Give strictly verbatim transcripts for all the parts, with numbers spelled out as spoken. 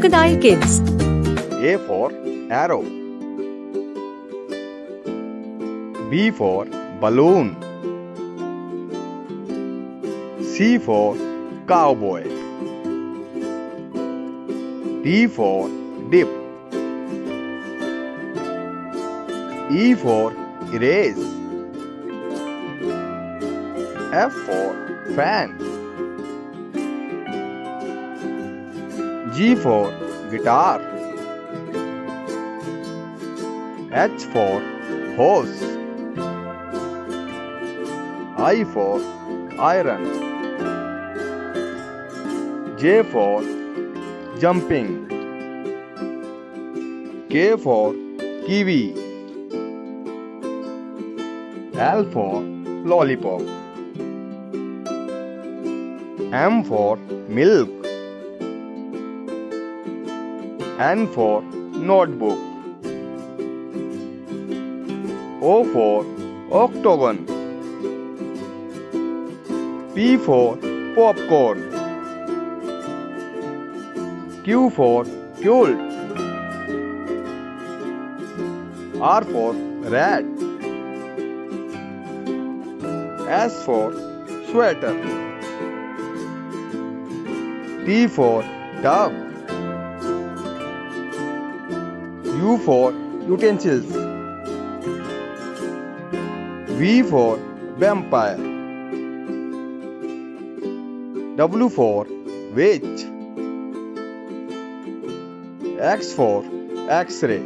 Crocodile Kids. A for arrow. B for balloon. C for cowboy. D for dip. E for erase. F for fan. G for guitar. H for horse. I for iron. J for jumping. K for kiwi. L for lollipop. M for milk. N for notebook. O for octagon. P for popcorn. Q for quilt. R for rat. S for sweater. T for tub. U for utensils. V for vampire. W for witch. X for X-ray.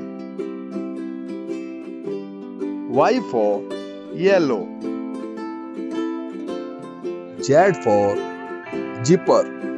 Y for yellow. Z for zipper.